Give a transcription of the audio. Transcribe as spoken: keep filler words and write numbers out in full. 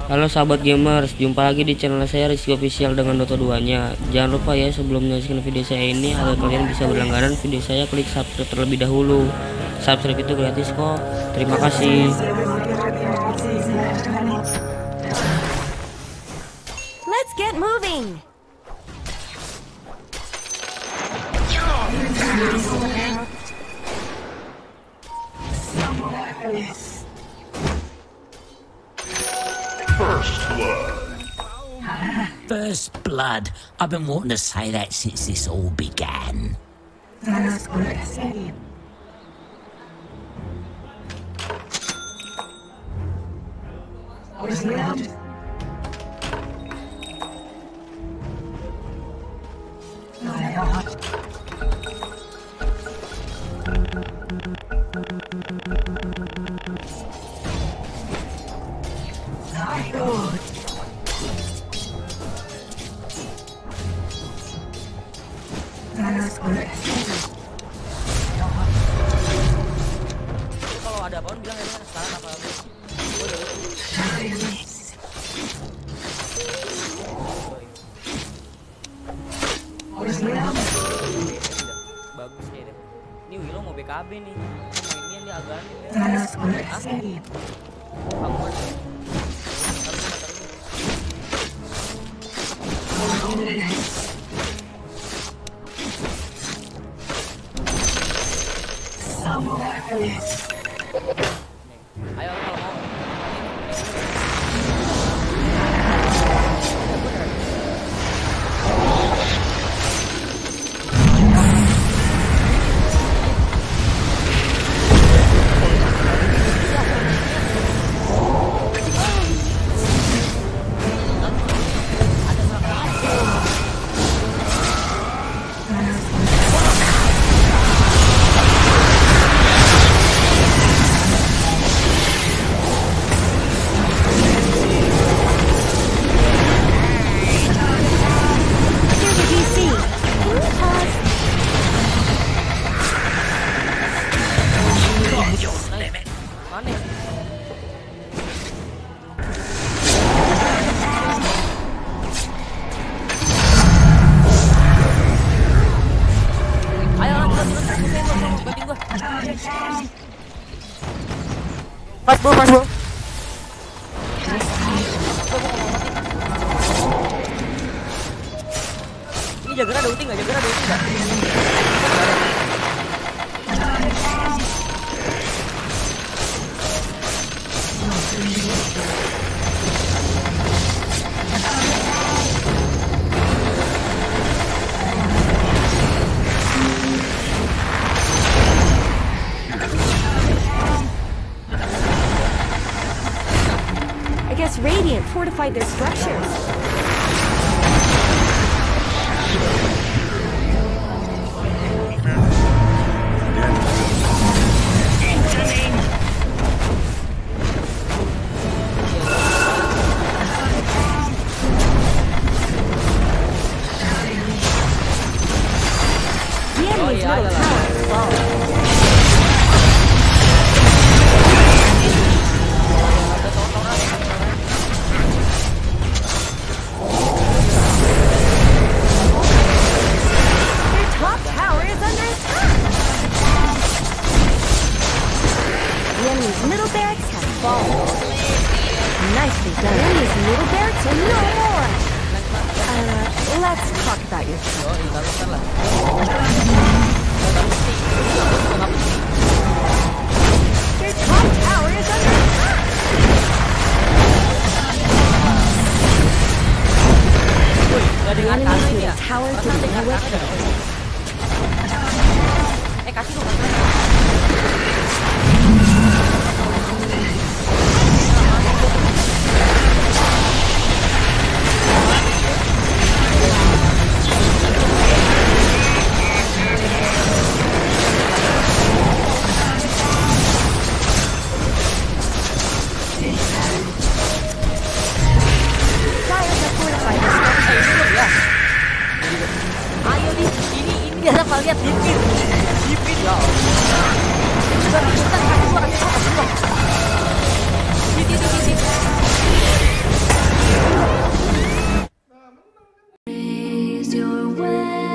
Halo sahabat gamers, jumpa lagi di channel saya Rizky Official dengan Dota dua nya. Jangan lupa ya, sebelum menyaksikan video saya ini, agar kalian bisa berlangganan video saya, klik subscribe terlebih dahulu. Subscribe itu gratis kok. Terima kasih. Let's get moving. First blood. First blood. I've been wanting to say that since this all began. Kalau ada apa-apa bilang ya, sekarang apa lagi? Bagus ya deh. Ini Willow mau B K B nih. Mainnya dia agak aneh ya. Kamu ada. Ayo kalau mau. Pas bu, pas bu. Ini Jagger ada ulti nggak? Jagger ada ulti nggak? I guess Radiant fortified their structures. The enemy's middle tower is falling. Middle barracks have fallen. Nicely done. Enemy's middle barracks are no more. Uh, let's talk about your Your top tower is under attack. The enemy's middle tower didn't know it. Eh kasih dong. Ayo di ini ini dia apa lihat dipin dipin ya. Sudah kita kasih gua kasih gua kasih gua. Di di di di. your way.